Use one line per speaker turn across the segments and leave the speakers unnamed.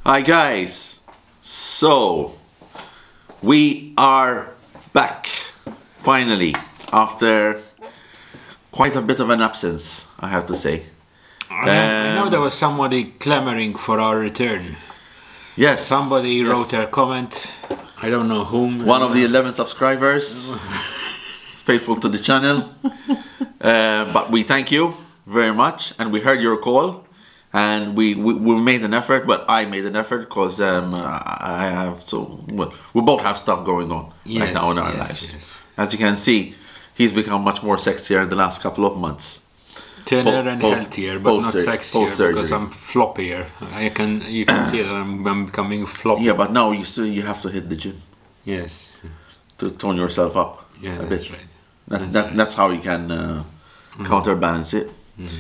Hi guys, so we are back finally after quite a bit of an absence, I have to say.
I know there was somebody clamoring for our return.
Yes,
Somebody wrote a comment, I don't know whom.
one of the 11 subscribers is faithful to the channel, but we thank you very much, and we heard your call. And we made an effort, but I made an effort because I have we both have stuff going on right now in our lives.
Yes.
As you can see, he's become much more sexier in the last couple of months.
Thinner and healthier, but not sexier because I'm floppier. You can see that I'm becoming floppy.
Yeah, but now you have to hit the gym.
Yes.
To tone yourself up a
that's
bit.
Right.
That's how you can counterbalance it.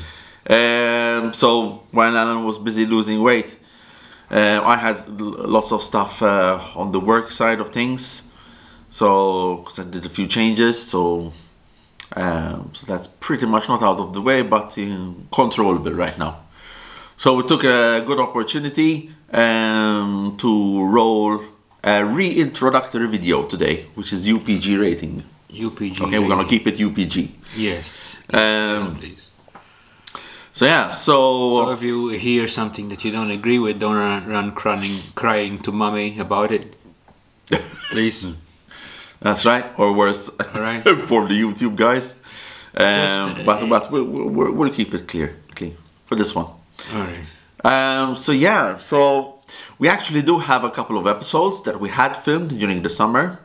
So while Alan was busy losing weight, I had lots of stuff on the work side of things. So 'cause I did a few changes, so that's pretty much not out of the way, but controllable right now. So we took a good opportunity to roll a reintroductory video today, which is UPG rating.
UPG.
Okay, we're gonna keep it UPG.
Yes. Yes, please.
So yeah,
so if you hear something that you don't agree with, don't run crying to mommy about it, please.
That's right, or worse,
right.
for the YouTube guys. But we'll keep it clean for this one.
All right.
So yeah, so we actually do have a couple of episodes that we had filmed during the summer.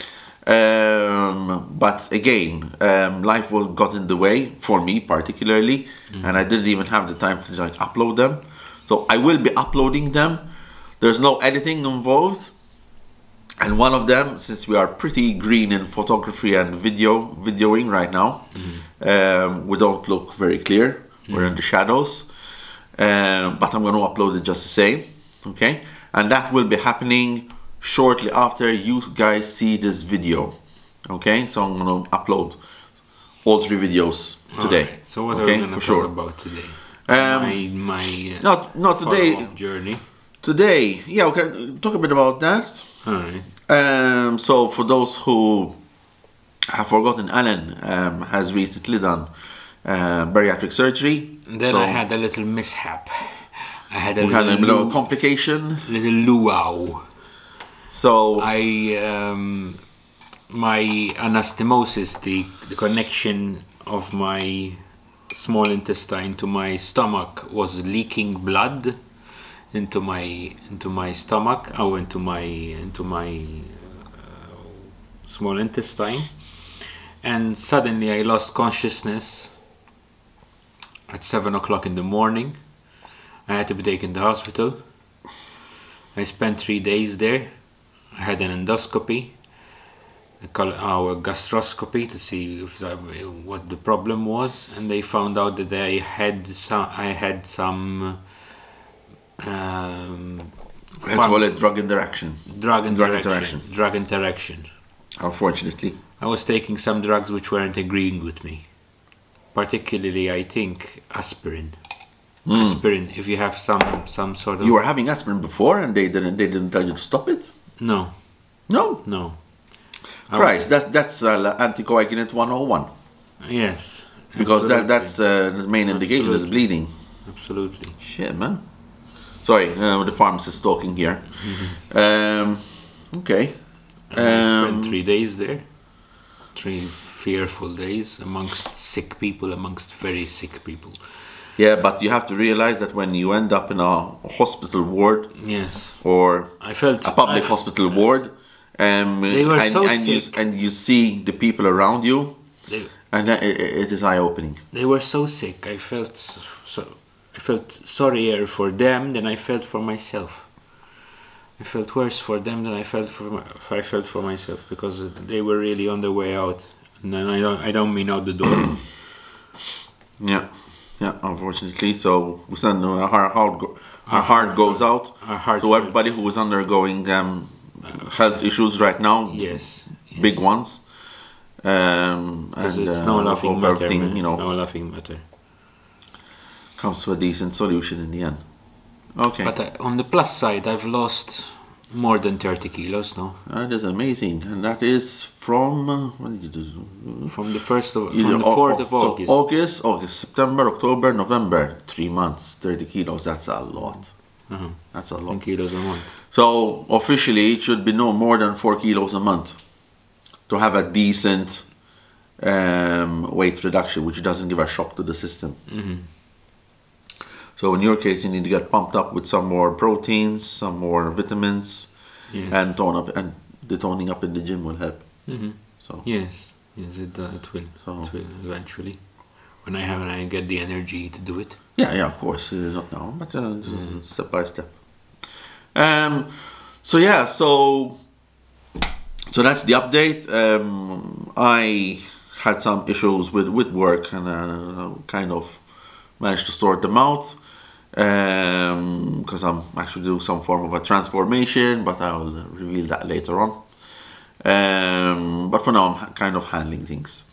But again, life got in the way for me particularly, and I didn't even have the time to upload them. So I will be uploading them. There's no editing involved, and one of them, since we are pretty green in photography and videoing right now, we don't look very clear. We're in the shadows, but I'm going to upload it just the same. Okay, and that will be happening shortly after you guys see this video. Okay, so I'm gonna upload all 3 videos today.
Right. So what are we gonna talk about today?
Not today.
Journey.
Today, yeah, we can talk a bit about that.
All right.
So for those who have forgotten, Alan has recently done bariatric surgery.
And then I had a little mishap. I had a
little complication.
Little luau.
So
my anastomosis, the connection of my small intestine to my stomach, was leaking blood into my stomach, into my small intestine, and suddenly I lost consciousness at 7 o'clock in the morning. I had to be taken to the hospital. I spent 3 days there. I had an endoscopy, our gastroscopy, to see what the problem was, and they found out that I had some
let's call it drug interaction.
Drug interaction.
Unfortunately,
I was taking some drugs which weren't agreeing with me. Particularly, I think aspirin. Aspirin. If you have some sort of.
You were having aspirin before, and they didn't tell you to stop it.
No.
Christ, that's anticoagulant 101.
Yes.
Because that's the main indication is bleeding.
Absolutely.
Shit, man. Sorry, the pharmacist talking here. Okay.
And I spent 3 days there. 3 fearful days amongst sick people, amongst very sick people.
Yeah, but you have to realize that when you end up in a hospital ward,
yes,
or a public hospital ward,
they were so sick,
and you see the people around you, and it is eye-opening.
They were so sick. I felt sorrier for them than I felt for myself. I felt worse for them than I felt for myself, because they were really on their way out, and then I don't mean out the door.
Yeah, unfortunately. So we send our heart goes out to everybody who is undergoing health issues right now.
Yes.
Big ones.
Because it's no laughing matter. It's no laughing matter.
Comes to a decent solution in the end. Okay.
But on the plus side, I've lost more than 30 kilos now.
That is amazing, and that is from when did you do?
From the 4th of August.
So August, September, October, November, 3 months, 30 kilos. That's a lot. That's a
10
lot.
kilos a month.
So officially, it should be no more than 4 kilos a month to have a decent weight reduction, which doesn't give a shock to the system. So in your case, you need to get pumped up with some more proteins, some more vitamins, and tone up. And the toning up in the gym will help. So
Yes, it will.
So-
It will eventually, when I get the energy to do it.
yeah, of course, not now, but just step by step. So yeah, so that's the update. I had some issues with work, and kind of managed to sort them out. Because I'm actually doing some form of a transformation, but I will reveal that later on. But for now, I'm kind of handling things.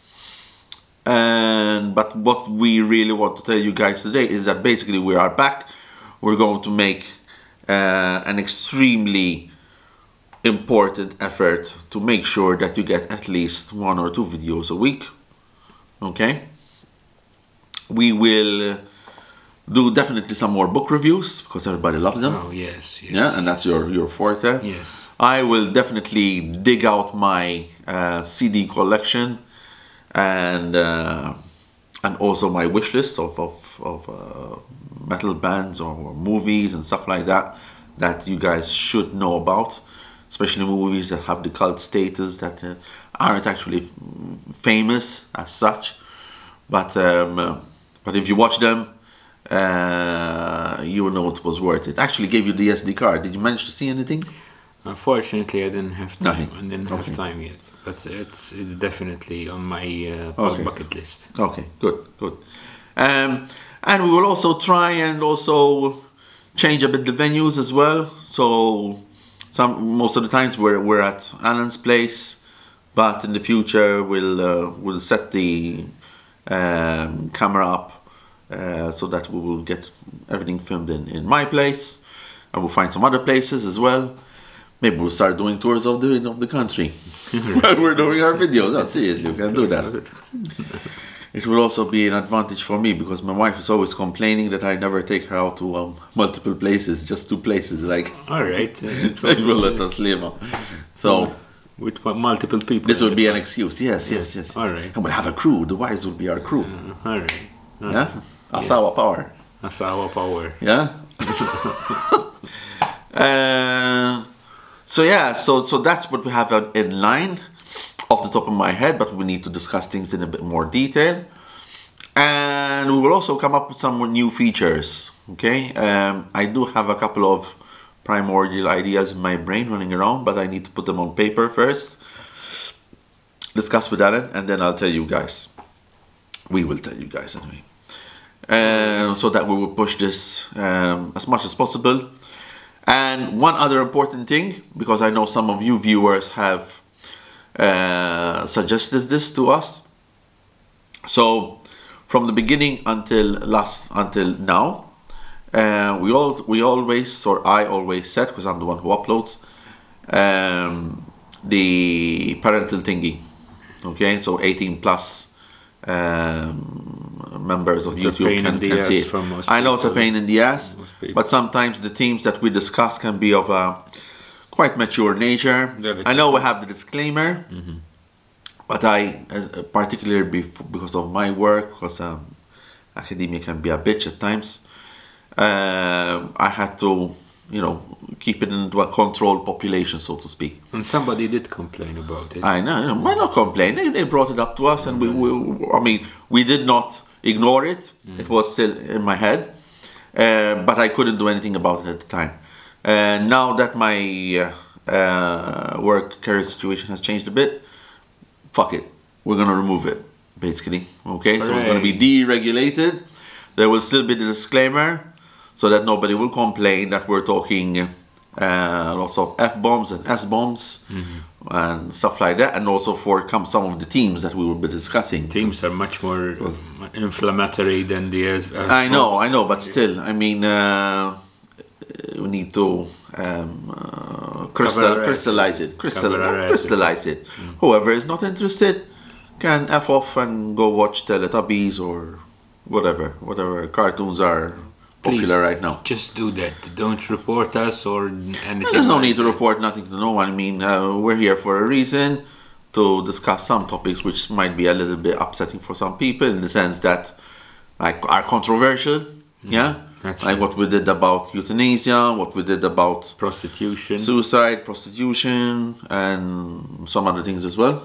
But what we really want to tell you guys today is that basically we are back. We're going to make an extremely important effort to make sure that you get at least 1 or 2 videos a week. Okay? We will do definitely some more book reviews because everybody loves them.
Oh yes.
Yeah, and that's your forte.
Yes.
I will definitely dig out my CD collection and also my wish list of metal bands or movies and stuff like that you guys should know about, especially movies that have the cult status that aren't actually famous as such, but if you watch them, you will know it was worth it. Actually gave you the SD card. Did you manage to see anything?
Unfortunately, I didn't have time.
Nothing.
I didn't have
Okay.
time yet, but it's definitely on my
Okay.
bucket list.
Okay, good. And we will also try and also change a bit the venues as well. So most of the times we're at Alan's place, but in the future we'll set the camera up so that we will get everything filmed in my place, and we'll find some other places as well. Maybe we'll start doing tours of the country while we're doing our videos. No, seriously, we can do that. It will also be an advantage for me because my wife is always complaining that I never take her out to multiple places, just 2 places. Like,
All right. It's
it will let us live. So
with multiple people.
this will be an excuse. Yes.
All right.
And we'll have a crew. The wives will be our crew.
All right.
Yeah, Asawa power.
That's our power.
Yeah. So that's what we have in line off the top of my head, but we need to discuss things in a bit more detail. And we will also come up with some more new features. Okay, I do have a couple of primordial ideas in my brain running around, but I need to put them on paper first, discuss with Alan, and then I'll tell you guys. We will tell you guys anyway. So that we will push this as much as possible. And one other important thing, because I know some of you viewers have suggested this to us. So from the beginning until now, we always, or I always said, because I'm the one who uploads, the parental thingy. Okay, so 18 plus members of
It's a
YouTube
pain in the
can see
ass
it.
for most
I know it's a
people.
pain in the ass,
Most people.
but sometimes the themes that we discuss can be of a quite mature nature.
Delicate.
I know we have the disclaimer, but I, particularly because of my work, because academia can be a bitch at times, I had to, keep it into a controlled population, so to speak.
And somebody did complain about it.
I know, I'm not complaining. They brought it up to us, and we did not ignore it. It was still in my head, but I couldn't do anything about it at the time. Now that my work career situation has changed a bit, fuck it, we're gonna remove it, basically. Okay, so it's gonna be deregulated. There will still be the disclaimer, so that nobody will complain that we're talking lots of F-bombs and S-bombs and stuff like that, and also for some of the teams that we will be discussing.
Teams are much more inflammatory than the
I know, but still, I mean, we need to crystallize it. Crystallize it. Whoever is not interested can F off and go watch Teletubbies or whatever cartoons are popular right now.
Just do that. Don't report us or anything.
There's no need to report nothing to no one. I mean, we're here for a reason to discuss some topics which might be a little bit upsetting for some people in the sense that are controversial. Yeah.
That's
like
right.
what we did about euthanasia, what we did about
Prostitution.
suicide, prostitution, and some other things as well.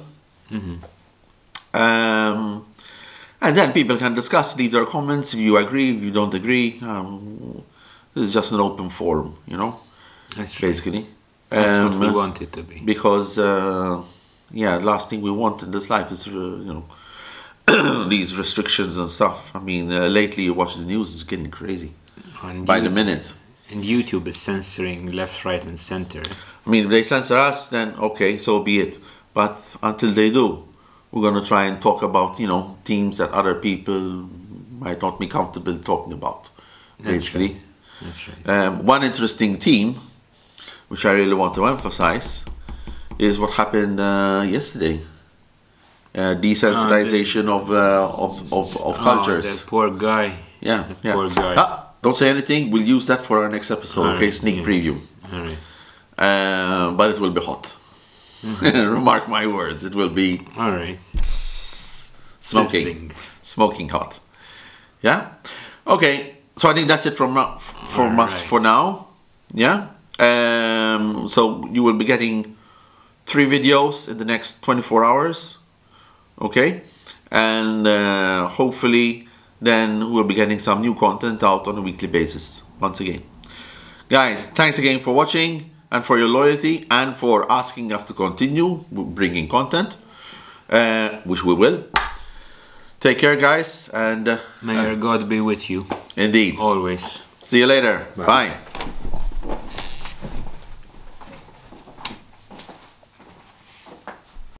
And then people can discuss, leave their comments if you agree, if you don't agree. This is just an open forum, you know,
That's right.
basically.
That's what we want it to be.
Because, yeah, the last thing we want in this life is, you know, these restrictions and stuff. I mean, lately you watch the news, it's getting crazy
And
by the minute.
And YouTube is censoring left, right, and center.
I mean, if they censor us, then okay, so be it. But until they do, we're going to try and talk about, you know, themes that other people might not be comfortable talking about, basically.
That's right.
One interesting theme, which I really want to emphasize, is what happened yesterday. Desensitization of cultures.
That poor guy.
Yeah, yeah.
Poor guy.
Don't say anything. We'll use that for our next episode.
All
Okay,
right,
sneak
yes.
preview.
All right.
But it will be hot. Remark my words. It will be
All right.
smoking,
Sizzling.
smoking hot. Yeah. Okay. So I think that's it from us
Alright.
for now. Yeah. So you will be getting 3 videos in the next 24 hours. Okay. And hopefully then we'll be getting some new content out on a weekly basis once again. Guys, thanks again for watching and for your loyalty and for asking us to continue bringing content, which we will. Take care, guys, and
May our God be with you.
indeed.
Always.
See you later. Bye.